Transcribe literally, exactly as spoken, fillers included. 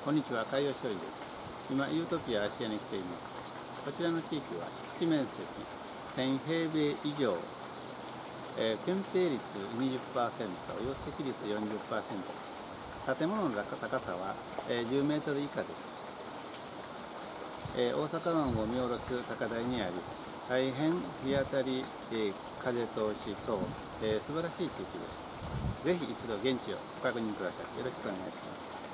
こんにちは、海洋処理です。今、ユートピア芦屋に来ています。こちらの地域は敷地面積せんへいべい以上、えー、建蔽率 にじゅっパーセント、容積率 よんじゅっパーセント です。建物の高さは、えー、じゅうメートル以下です。えー、大阪湾を見下ろす高台にあり、大変日当たり、えー、風通し等、えー、素晴らしい地域です。ぜひ一度現地をご確認ください。よろしくお願いします。